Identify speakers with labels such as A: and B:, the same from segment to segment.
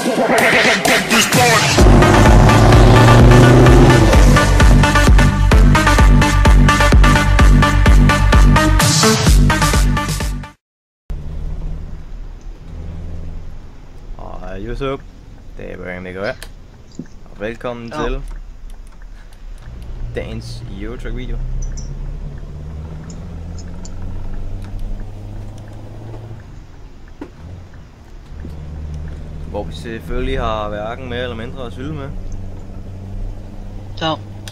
A: Hej YouTube, det er Brian Mega og velkommen til dagens Eurotruck video. Hvor vi selvfølgelig har hverken mere eller mindre at fylde med.
B: Så.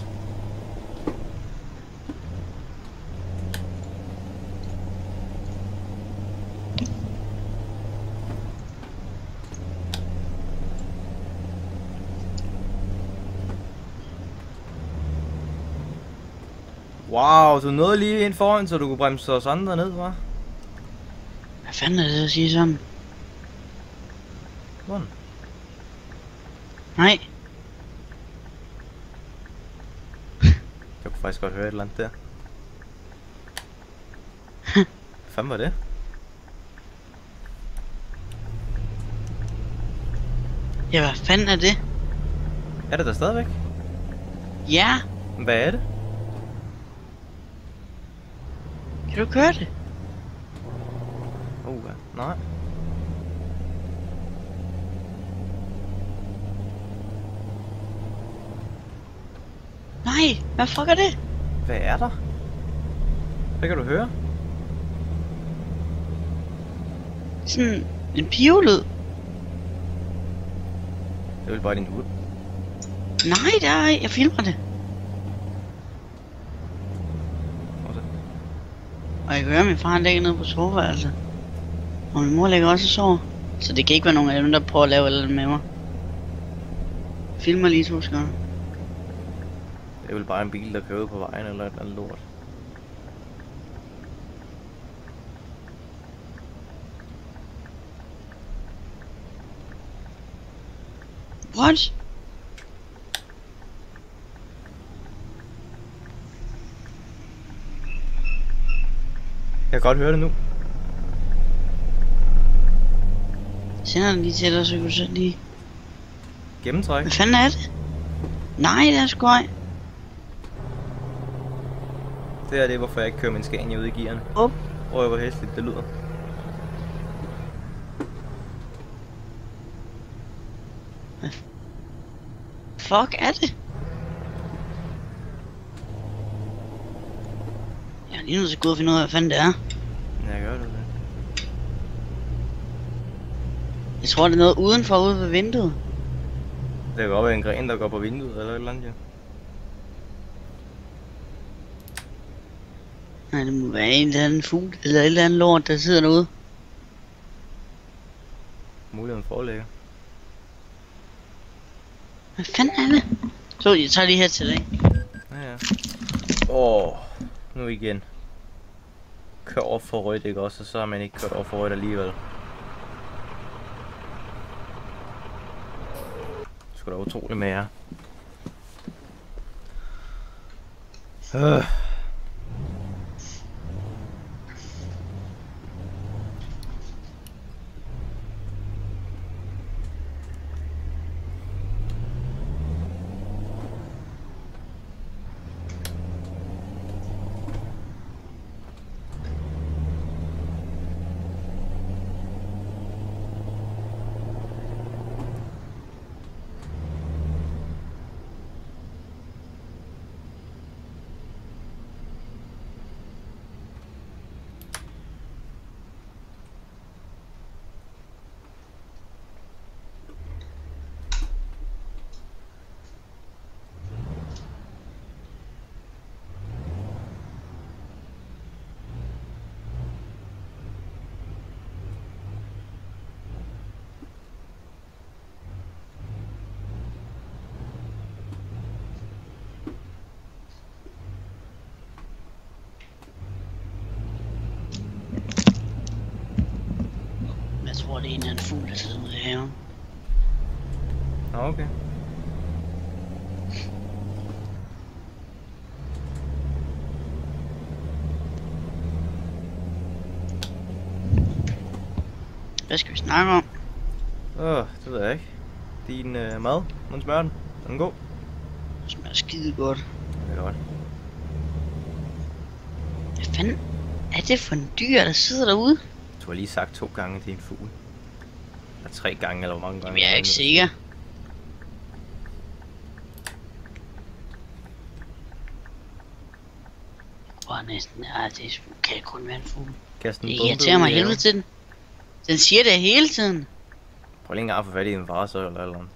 A: Wow, du nåede lige ind foran, så du kunne bremse os andre ned, hva'?
B: Hvad fanden er det at sige sådan?
A: Hvordan?
B: Nej.
A: Jeg kunne faktisk godt høre et eller andet der. Hvad fanden var det?
B: Ja, hvad fanden er det?
A: Er det der stadigvæk?
B: Ja.
A: Hvad er det?
B: Kan du køre det?
A: Nej.
B: Nej, hvad fuck er det?
A: Hvad er der? Hvad kan du høre?
B: Sådan en pivlyd.
A: Det er vel bare din hud.
B: Nej, det er jeg filmer det. Og jeg kan høre, at min far ligger nede på soveværelset. Og min mor ligger også og sover. Så det kan ikke være nogen af dem, der prøver at lave eller med mig. Jeg filmer lige 2 sekunder.
A: Det er vel bare en bil, der kører ud på vejen eller et eller andet lort.
B: What?
A: Jeg kan godt høre det nu.
B: Jeg sender den lige til dig, så kan du så lige...
A: Gennemtræk.
B: Hvad fanden er det? Nej, det er sgu ej.
A: Det er det, hvorfor jeg ikke kører min Scania ud i gearne. Prøv hvor hæsligt det lyder.
B: Hvad fuck er det? Jeg er lige nødt til at gå og finde ud af, hvad fanden det er.
A: Ja, gør det.
B: Jeg tror, det er noget udenfor ude ved vinduet.
A: Det kan godt være en gren, der går på vinduet eller et eller andet, ja.
B: Nej, det må være en eller anden fugl eller et eller andet lort, der sidder derude.
A: Muligheden foreligger.
B: Hvad fanden er det? Så, jeg tager lige her til dig.
A: Ja. Nu igen. Kør over for rødt, ikke også? Og så har man ikke kørt over for rødt alligevel. Det skulle da utroligt med jer.
B: tror, det er en eller anden fugl, der sidder ude i haven.
A: Okay.
B: Hvad skal vi snakke om?
A: Det ved jeg ikke. din mad. Hvordan smager den? Er den god?
B: Det smager skide godt.
A: Det er godt.
B: Hvad fanden er det for en dyr, der sidder derude?
A: Du har lige sagt 2 gange, det er en fugl. Eller 3 gange, eller hvor mange gange?
B: Jeg er ikke sikker. Hvor næsten er det kan kun være en fugl.
A: Kast en
B: Det
A: bombe
B: irriterer
A: ud
B: mig
A: i
B: hele
A: haven.
B: tiden. Den siger det hele tiden.
A: Prøv lige engang at få fat i en vare så, eller andet.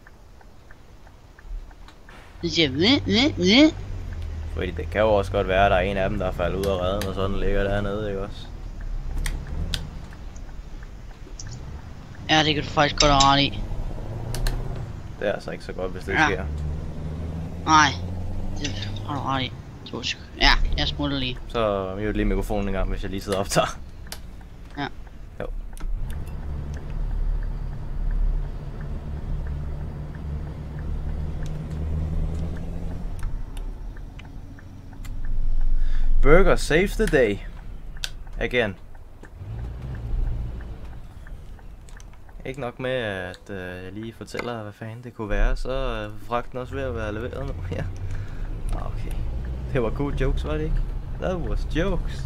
B: Den siger næ.
A: Fordi det kan jo også godt være, at der er en af dem, der er faldet ud af redden, og sådan ligger dernede, ikke også?
B: Ja, det kan du faktisk godt have ret i.
A: Det er altså ikke så godt, hvis det
B: Ja.
A: sker.
B: Nej, det har du ret i. Ja, jeg smutter lige.
A: Så mute lige mikrofonen en gang, hvis jeg lige sidder og optager.
B: Ja.
A: Jo. Burger saves the day. Again. Ikke nok med, at jeg lige fortæller, hvad fanden det kunne være, så er fragten også ved at være leveret nu. Ja. Okay. Det var gode jokes, var det ikke? That was jokes.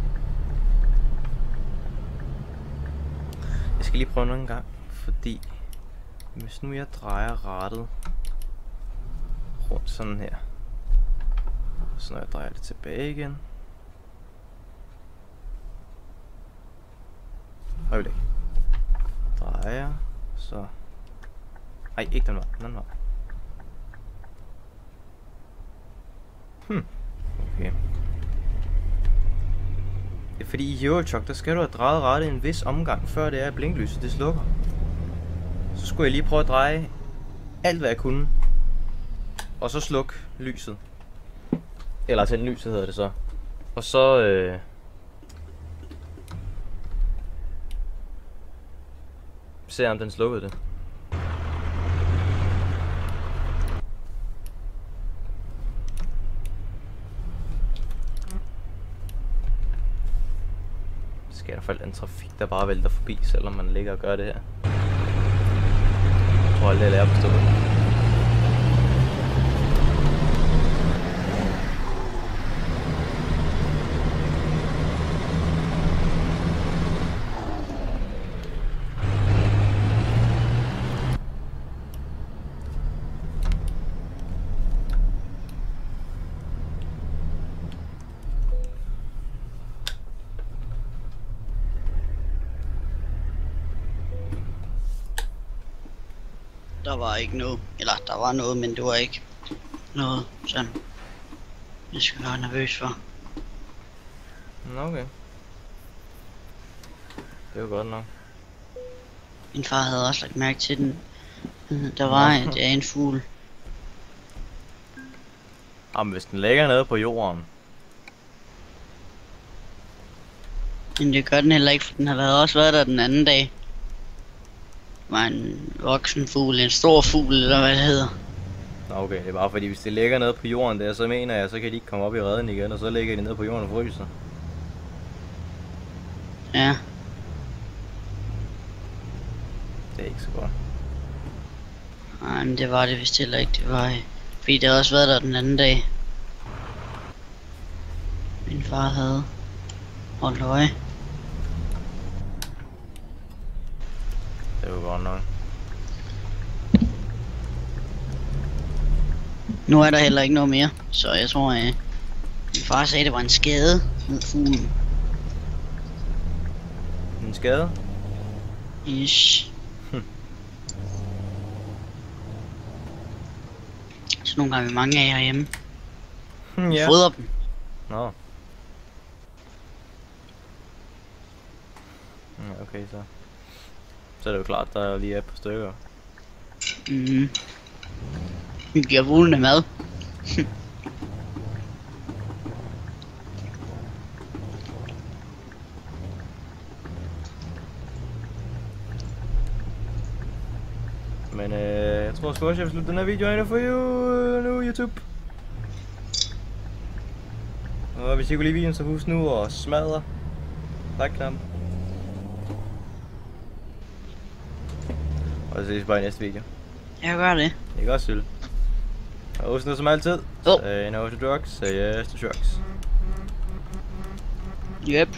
A: Jeg skal lige prøve en gang, fordi hvis nu jeg drejer rattet rundt sådan her, så når jeg drejer det tilbage igen. Øjeblik. Drejer, så... Ej, ikke den vej, den vej. Okay. Det er fordi i Eurotruck, der skal du have drejet rattet en vis omgang, før det er blinklyset det slukker. Så skulle jeg lige prøve at dreje alt hvad jeg kunne, og så slukke lyset. Eller tænde lyset hedder det så. Og så se om den slukkede det. Der sker i hvert fald en trafik, der bare vælter forbi, selvom man ligger og gør det her. Jeg tror aldrig, jeg lærer at forstå det.
B: Der var ikke noget. Eller der var noget, men det var ikke noget sådan. Jeg skal være nervøs for.
A: Nå, okay. Det var godt nok.
B: Min far havde også lagt mærke til den. Der var en fugl.
A: Jamen, hvis den ligger nede på jorden.
B: Men det gør den heller ikke, for den har også været der den anden dag. Det var en voksen fugl, en stor fugl, eller hvad det hedder.
A: Nå, okay, det er bare fordi, hvis det ligger nede på jorden der, så mener jeg, så kan de ikke komme op i redden igen, og så ligger de nede på jorden og fryser.
B: Ja.
A: Det er ikke så godt.
B: Nej, men det var det vist heller ikke. Det var fordi det havde også været der den anden dag. Min far havde holdt øje.
A: Det var godt nok.
B: Nu er der heller ikke noget mere, så jeg tror, min far sagde, det var en skade med fuglen.
A: En skade?
B: Ish. Så nogle gange er vi mange af herhjemme.
A: Ja.
B: Fodrer dem.
A: Nå. Ja, okay så. Så er det jo klart, der lige er et par stykker.
B: Mhm. Vi giver fuglene mad.
A: Men jeg tror sgu også, jeg vil slutte den her video af for nu, YouTube. Og hvis I kunne lide videoen, så husk nu at smadre like-knappen. Og så ses bare i næste video.
B: Jeg gør det.
A: Ikke også, Sylle? Og Osno som altid.
B: Jo.
A: Say no to drugs, say yes to drugs.
B: Yep.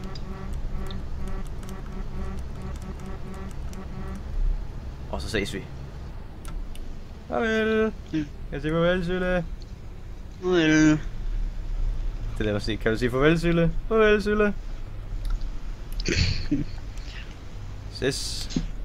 A: Og så ses vi. Farvel. Jeg siger farvel, Sylle.
B: Well.
A: Det lader mig sige. Kan du sige farvel, Sylle? Farvel, Sylle. Ses.